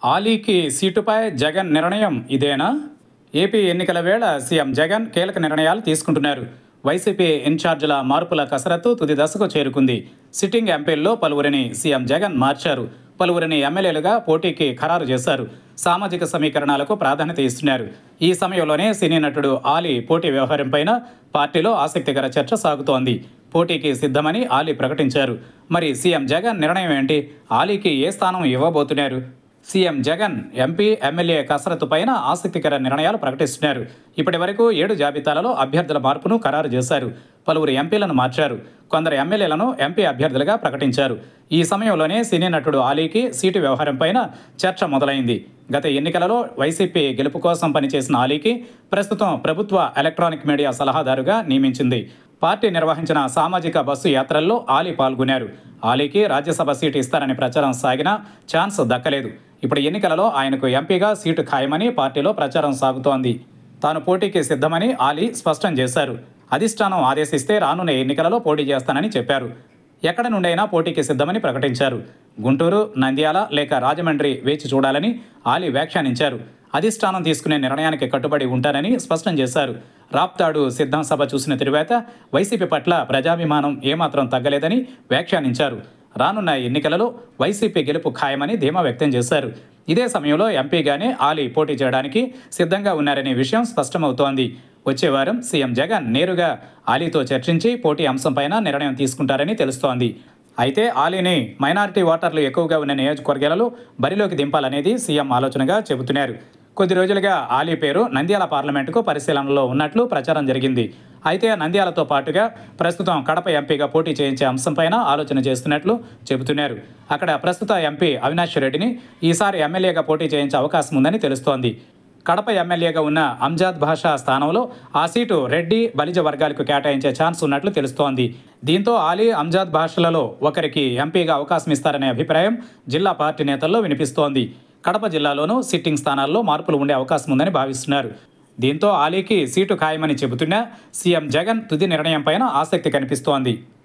ఆలీకి సీటుపై జగన్ నిర్ణయం ఇదేనా? ఏపీ ఎన్నికల వేళ సీఎం జగన్ కీలక నిర్ణయాలు తీసుకుంటున్నారు. వైసీపీ ఇన్ఛార్జీల మార్పుల కసరత్తు తుది దశకు చేరుకుంది. సిట్టింగ్ ఎంపీల్లో పలువురిని సీఎం జగన్ మార్చారు. పలువురిని ఎమ్మెల్యేలుగా పోటీకి ఖరారు చేశారు. సామాజిక సమీకరణాలకు ప్రాధాన్యత ఇస్తున్నారు. ఈ సమయంలోనే సినీ నటుడు ఆలీ పోటీ వ్యవహారంపైన పార్టీలో ఆసక్తికర చర్చ సాగుతోంది. పోటీకి సిద్ధమని ఆలీ ప్రకటించారు. మరి సీఎం జగన్ నిర్ణయం ఏంటి? ఆలీకి ఏ స్థానం ఇవ్వబోతున్నారు? సీఎం జగన్ ఎంపీ, ఎమ్మెల్యే కసరత్తు పైన ఆసక్తికర నిర్ణయాలు ప్రకటిస్తున్నారు. ఇప్పటి వరకు 7 జాబితాలలో అభ్యర్థుల మార్పును ఖరారు చేశారు. పలువురు ఎంపీలను మార్చారు. కొందరు ఎమ్మెల్యేలను ఎంపీ అభ్యర్థులుగా ప్రకటించారు. ఈ సమయంలోనే సినీ నటుడు ఆలీకి సీటు వ్యవహారంపైన చర్చ మొదలైంది. గత ఎన్నికలలో వైసీపీ గెలుపు కోసం పనిచేసిన ఆలీకి ప్రస్తుతం ప్రభుత్వ ఎలక్ట్రానిక్ మీడియా సలహాదారుగా నియమించింది. పార్టీ నిర్వహించిన సామాజిక బస్సు యాత్రల్లో ఆలీ పాల్గొన్నారు. ఆలీకి రాజ్యసభ సీటు ఇస్తారని ప్రచారం సాగినా ఛాన్స్ దక్కలేదు. ఇప్పుడు ఎన్నికలలో ఆయనకు ఎంపీగా సీటు ఖాయమని పార్టీలో ప్రచారం సాగుతోంది. తాను పోటీకి సిద్ధమని ఆలీ స్పష్టం చేశారు. అధిష్టానం ఆదేశిస్తే రానున్న ఎన్నికలలో పోటీ చేస్తానని చెప్పారు. ఎక్కడి నుండైనా పోటీకి సిద్ధమని ప్రకటించారు. గుంటూరు, నంద్యాల లేక రాజమండ్రి వేచి చూడాలని ఆలీ వ్యాఖ్యానించారు. అధిష్టానం తీసుకునే నిర్ణయానికి కట్టుబడి ఉంటారని స్పష్టం చేశారు. రాప్తాడు సిద్ధం సభ చూసిన తరువాత వైసీపీ పట్ల ప్రజాభిమానం ఏమాత్రం తగ్గలేదని వ్యాఖ్యానించారు. రానున్న ఎన్నికలలో వైసీపీ గెలుపు ఖాయమని ధీమా వ్యక్తం చేశారు. ఇదే సమయంలో ఎంపీగానే ఆలీ పోటీ చేయడానికి సిద్ధంగా ఉన్నారనే విషయం స్పష్టమవుతోంది. వచ్చే వారం సీఎం జగన్ నేరుగా ఆలీతో చర్చించి పోటీ అంశంపైన నిర్ణయం తీసుకుంటారని తెలుస్తోంది. అయితే ఆలీని మైనారిటీ ఓటర్లు ఎక్కువగా ఉన్న నియోజకవర్గాలలో బరిలోకి దింపాలనేది సీఎం ఆలోచనగా చెబుతున్నారు. కొద్ది రోజులుగా ఆలీ పేరు నంద్యాల పార్లమెంటుకు పరిశీలనలో ఉన్నట్లు ప్రచారం జరిగింది. అయితే నంద్యాలతో పాటుగా ప్రస్తుతం కడప ఎంపీగా పోటీ చేయించే అంశంపైన ఆలోచన చేస్తున్నట్లు చెబుతున్నారు. అక్కడ ప్రస్తుత ఎంపీ అవినాష్ రెడ్డిని ఈసారి ఎమ్మెల్యేగా పోటీ చేయించే అవకాశం ఉందని తెలుస్తోంది. కడప ఎమ్మెల్యేగా ఉన్న అంజాద్ భాషా స్థానంలో ఆ సీటు రెడ్డి, బలిజ వర్గాలకు కేటాయించే ఛాన్స్ ఉన్నట్లు తెలుస్తోంది. దీంతో ఆలీ, అంజాద్ భాషలలో ఒకరికి ఎంపీగా అవకాశం ఇస్తారనే అభిప్రాయం జిల్లా పార్టీ నేతల్లో వినిపిస్తోంది. కడప జిల్లాలోనూ సిట్టింగ్ స్థానాల్లో మార్పులు ఉండే అవకాశం ఉందని భావిస్తున్నారు. దీంతో ఆలీకి సీటు ఖాయమని చెబుతున్నా సీఎం జగన్ తుది నిర్ణయంపైన ఆసక్తి కనిపిస్తోంది.